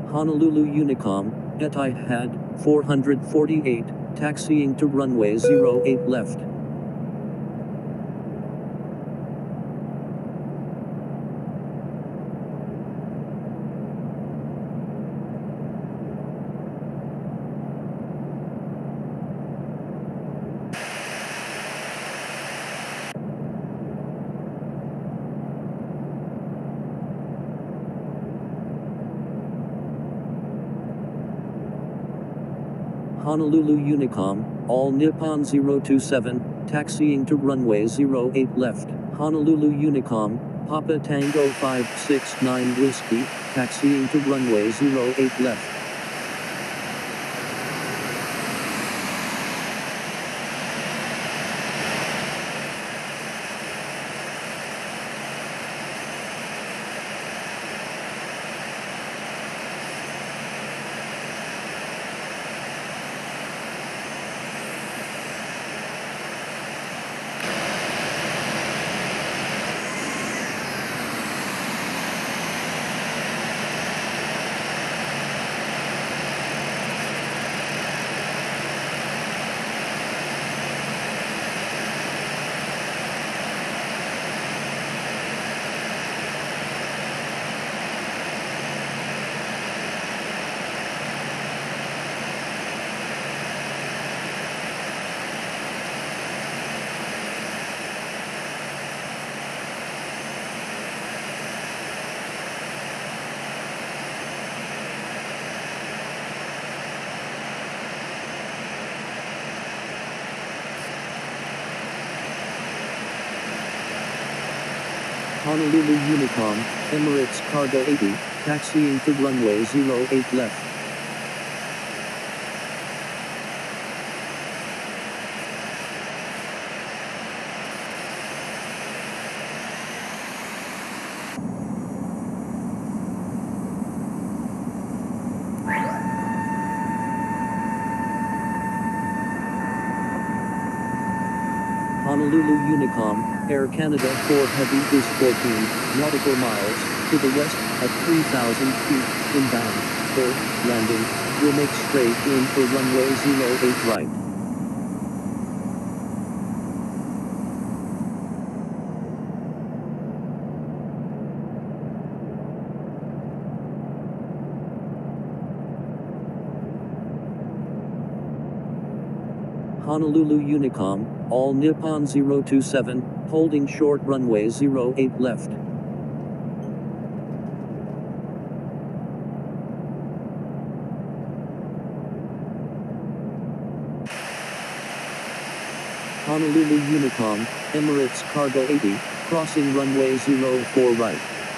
Honolulu Unicom, Etihad, 448, taxiing to runway 08 left. Honolulu Unicom, All Nippon 027, taxiing to runway 08 left. Honolulu Unicom, Papa Tango 569 Whiskey, taxiing to runway 08 left. Honolulu Unicom, Emirates Cargo 80, taxiing to runway 08 left. Honolulu Unicom, Air Canada 4 Heavy is 14 nautical miles to the west at 3,000 feet inbound. For landing, will make straight in for runway 08 right. Honolulu Unicom, All Nippon 027, holding short runway 08 left. Honolulu Unicom, Emirates Cargo 80, crossing runway 04 right.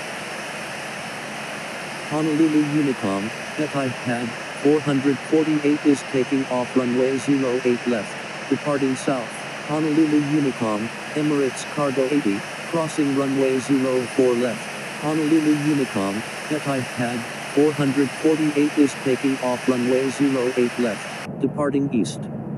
Honolulu Unicom, Etihad, 448 is taking off runway 08 left, departing south. Honolulu Unicom, Emirates Cargo 80, crossing runway 04 left. Honolulu Unicom, Etihad, 448 is taking off runway 08 left, departing east.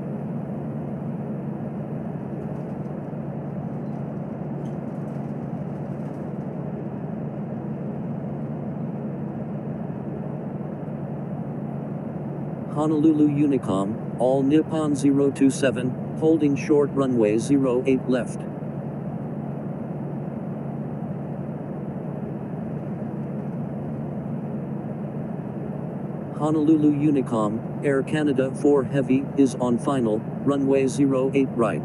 Honolulu Unicom, All Nippon 027, holding short runway 08 left. Honolulu Unicom, Air Canada 4 Heavy is on final, runway 08 right.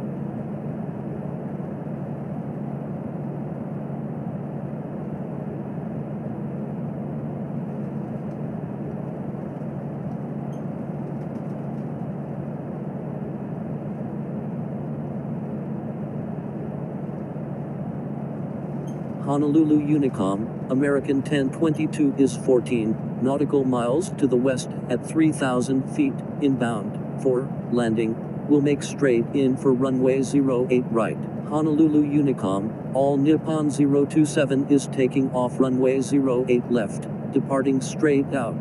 Honolulu Unicom, American 1022 is 14 nautical miles to the west at 3,000 feet inbound. For landing, will make straight in for runway 08 right. Honolulu Unicom, All Nippon 027 is taking off runway 08 left, departing straight out.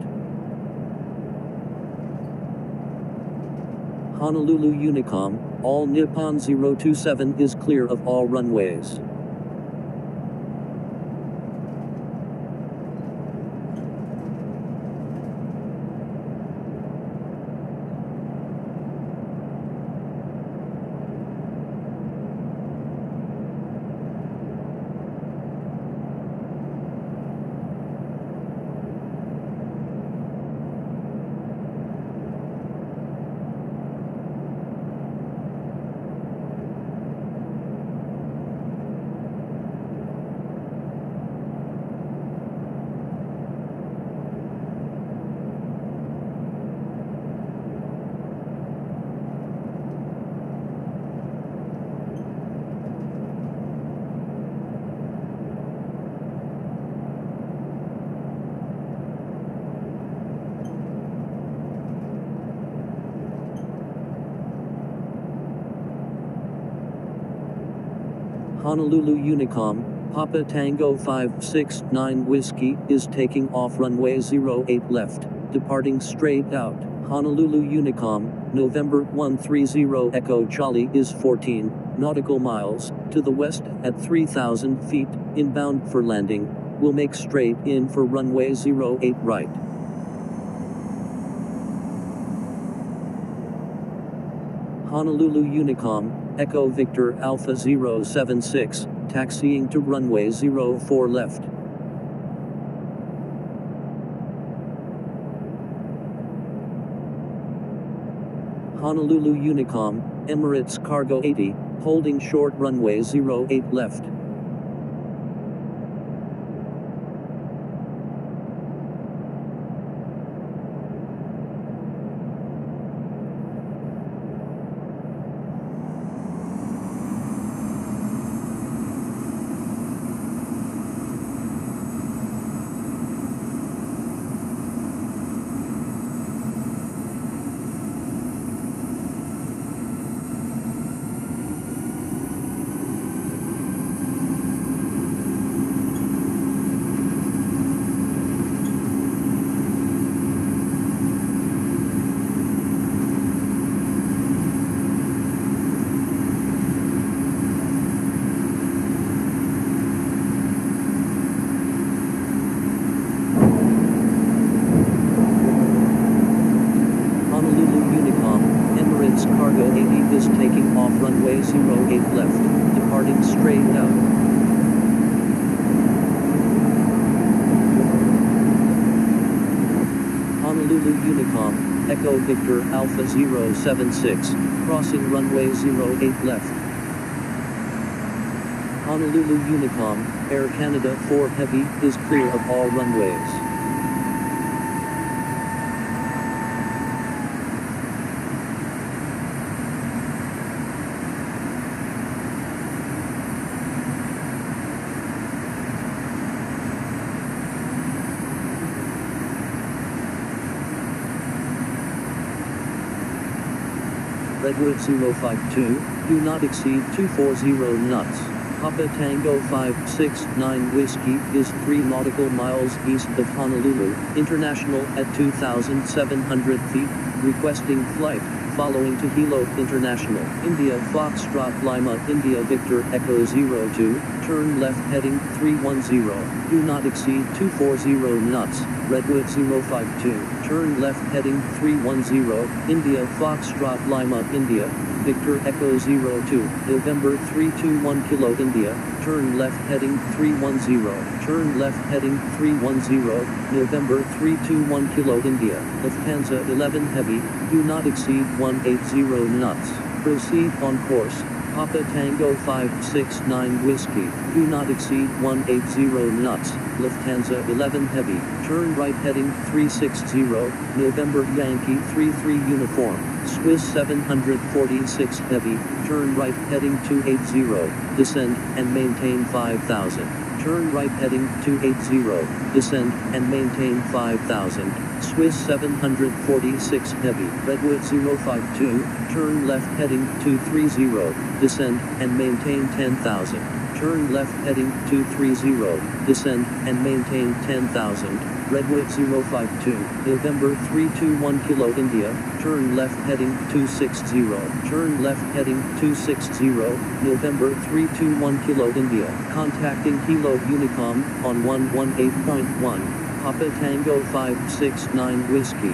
Honolulu Unicom, All Nippon 027 is clear of all runways. Honolulu Unicom, Papa Tango 569 Whiskey is taking off runway 08 left, departing straight out. Honolulu Unicom, November 130 Echo Charlie is 14 nautical miles to the west at 3,000 feet, inbound for landing, will make straight in for runway 08 right. Honolulu Unicom, Echo Victor Alpha 076, taxiing to runway 04 left. Honolulu Unicom, Emirates Cargo 80, holding short runway 08 left. Cargo 80 is taking off runway 08 left, departing straight out. Honolulu Unicom, Echo Victor Alpha 076, crossing runway 08 left. Honolulu Unicom, Air Canada 4 Heavy is clear of all runways. Redwood 052, do not exceed 240 knots. Papa Tango 569 Whiskey is 3 nautical miles east of Honolulu International at 2,700 feet, requesting flight, following to Hilo International. India Foxtrot Lima India Victor Echo 02, turn left heading 310, do not exceed 240 knots. Redwood 052, turn left heading 310, India Foxtrot Lima India, Victor Echo 02, November 321 Kilo India, turn left heading 310, turn left heading 310, November 321 Kilo India, Lufthansa 11 Heavy, do not exceed 180 knots, proceed on course. Papa Tango 569 Whiskey, do not exceed 180 knots, Lufthansa 11 Heavy, turn right heading 360, November Yankee 33 Uniform, Swiss 746 Heavy, turn right heading 280, descend and maintain 5,000, turn right heading 280, descend and maintain 5,000, Swiss 746 Heavy, Redwood 052, turn left heading 230, descend and maintain 10,000, turn left heading 230, descend and maintain 10,000, Redwood 052, November 321 Kilo India, turn left heading 260, turn left heading 260, November 321 Kilo India, contacting Hilo Unicom on 118.1. Papa Tango 569 Whiskey.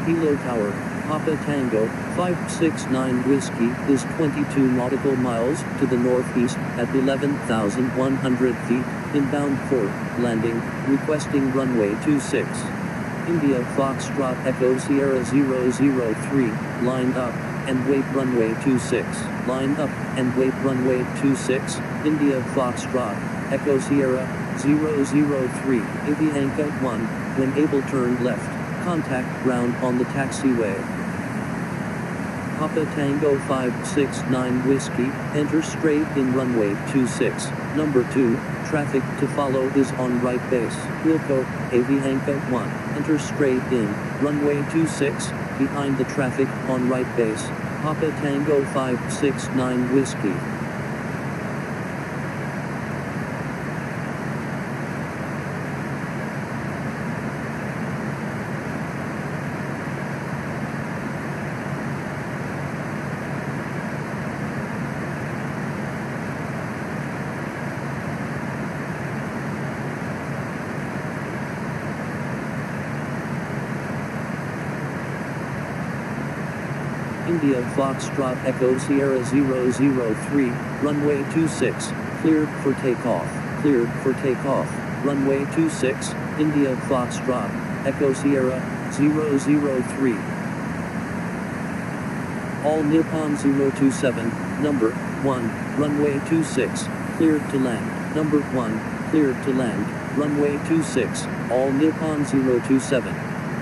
Hilo Tower, Papa Tango, 569 Whiskey is 22 nautical miles to the northeast at 11,100 feet, inbound for landing, requesting runway 26. India Foxtrot Echo Sierra 003, line up, and wait runway 26, line up, and wait runway 26, India Foxtrot, Echo Sierra 003, Avianca 1, when able turn left, contact ground on the taxiway. Papa Tango 569 Whiskey, enter straight in runway 26, number 2, traffic to follow is on right base, Wilco, Avianca 1, enter straight in, runway 26, behind the traffic on right base, Papa Tango 569 Whiskey. India Foxtrot Echo Sierra 003, runway 26, cleared for takeoff, cleared for takeoff, runway 26, India Foxtrot, Echo Sierra 003. All Nippon 027, number 1, runway 26, cleared to land, number 1, cleared to land, runway 26, all Nippon 027.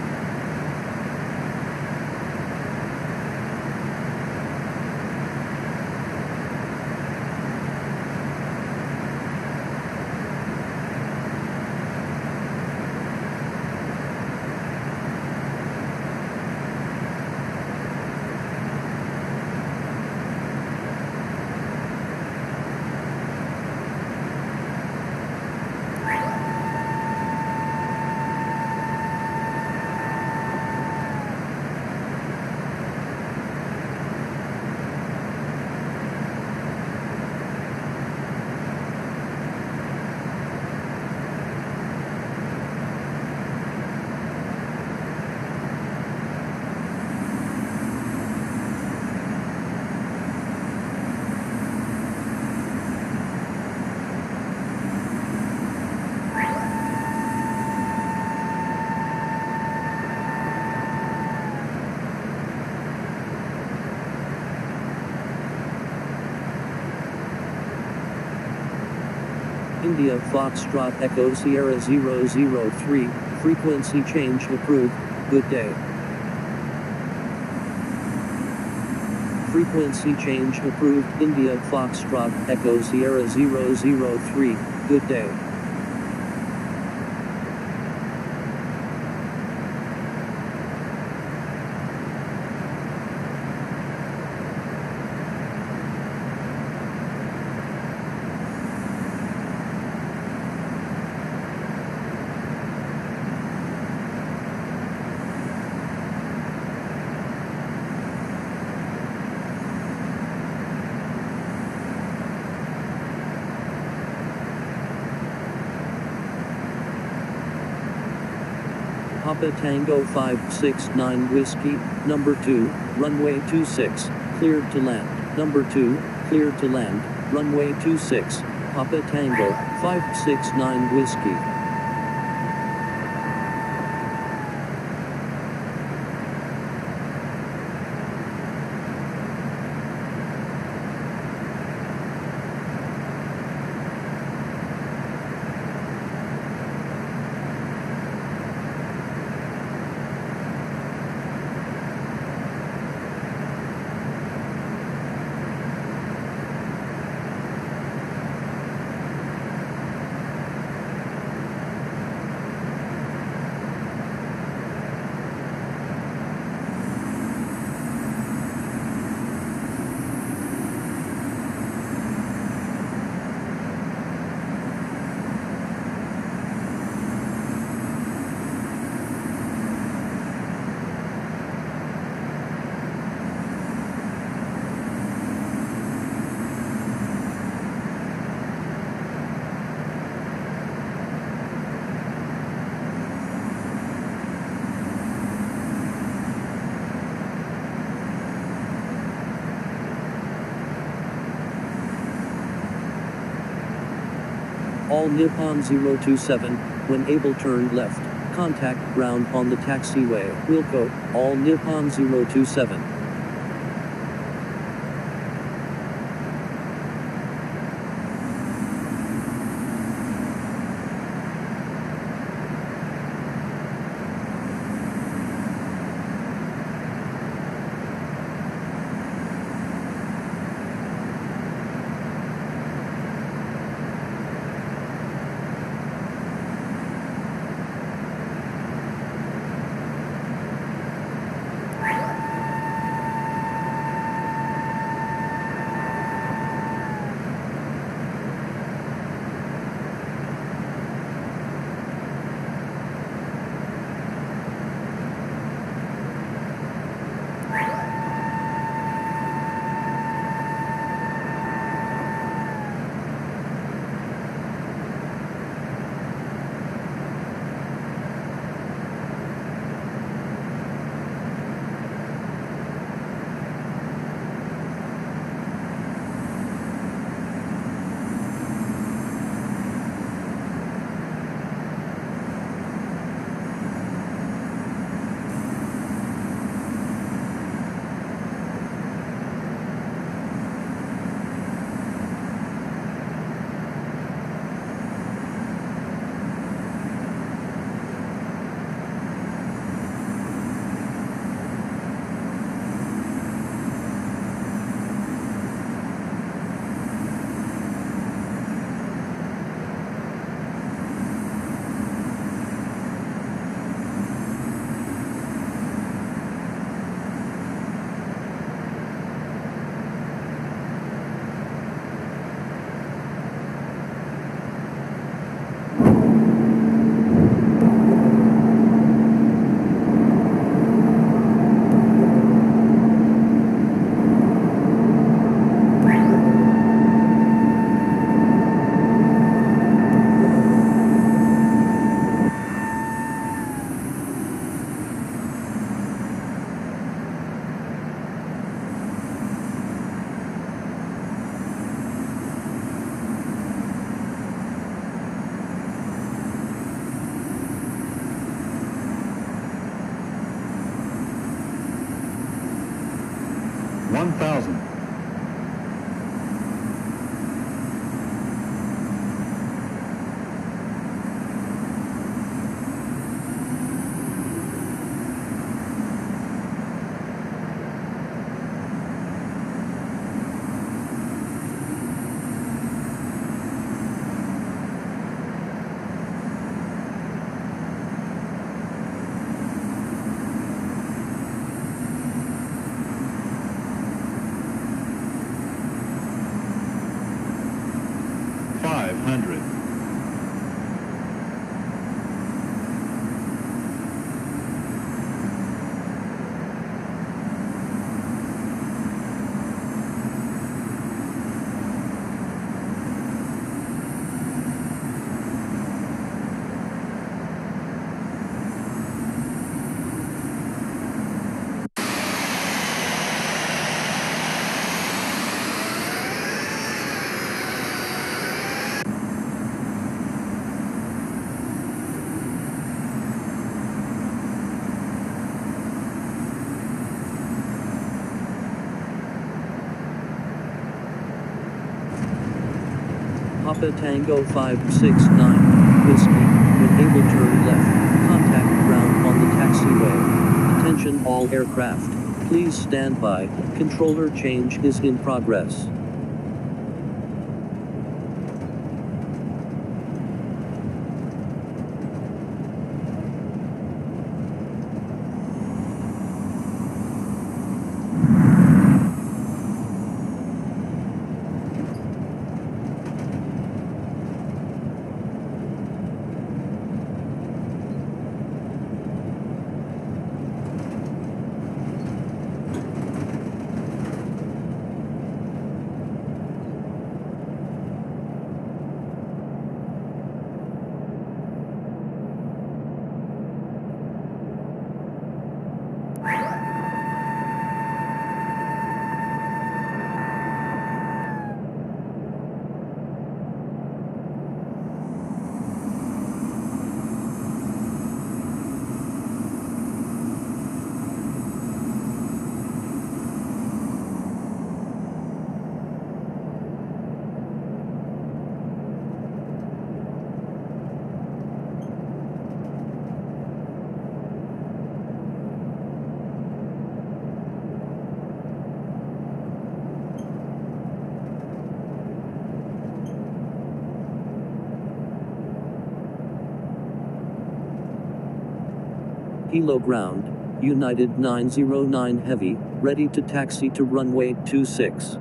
India Foxtrot Echo Sierra 003, frequency change approved, good day. Frequency change approved, India Foxtrot Echo Sierra 003, good day. Papa Tango 569 Whiskey, number 2, runway 26, cleared to land, number 2, cleared to land, runway 26, Papa Tango 569 Whiskey. all Nippon 027, when able turn left. Contact ground on the taxiway. Wilco, all Nippon 027. Papa Tango 569, Whiskey, when able turn left, contact ground on the taxiway. Attention all aircraft, please stand by, controller change is in progress. Hilo ground, United 909 Heavy, ready to taxi to runway 26.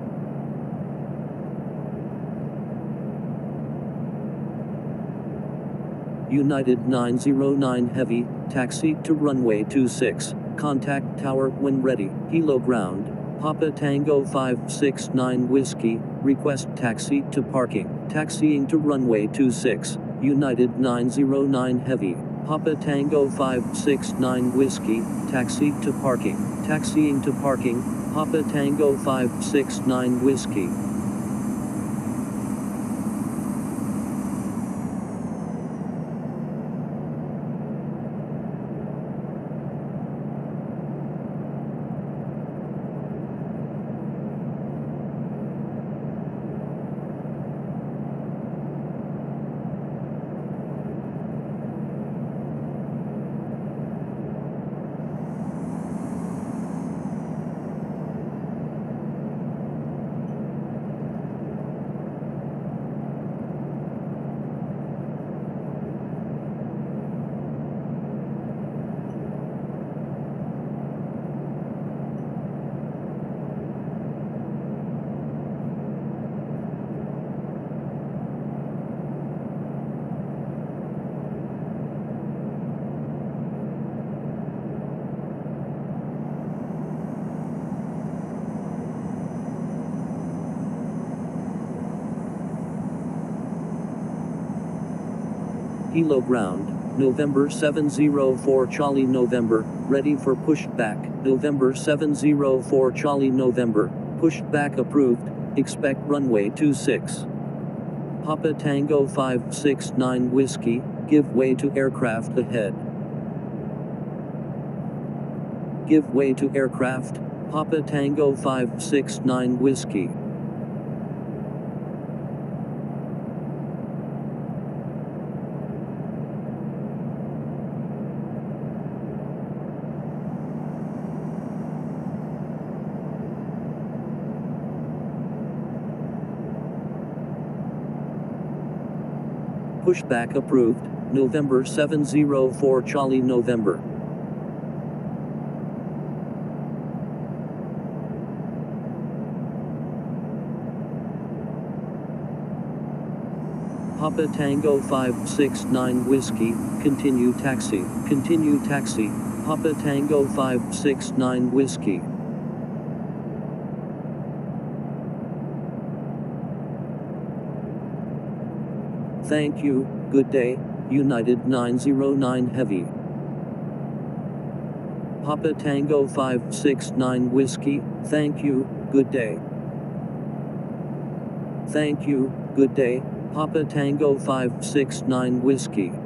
United 909 Heavy, taxi to runway 26, contact tower when ready. Hilo ground, Papa Tango 569 Whiskey, request taxi to parking. Taxiing to runway 26, United 909 Heavy, Papa Tango 569 Whiskey, taxi to parking. Taxiing to parking, Papa Tango 569 Whiskey. Hilo ground, November 704 Charlie November, ready for pushback. November 704 Charlie November, pushback approved, expect runway 26. Papa Tango 569 Whiskey, give way to aircraft ahead. Give way to aircraft, Papa Tango 569 Whiskey. Pushback approved, November 704 Charlie November. Papa Tango 569 Whiskey, continue taxi, Papa Tango 569 Whiskey. Thank you, good day, United 909 Heavy. Papa Tango 569 Whiskey, thank you, good day. Thank you, good day, Papa Tango 569 Whiskey.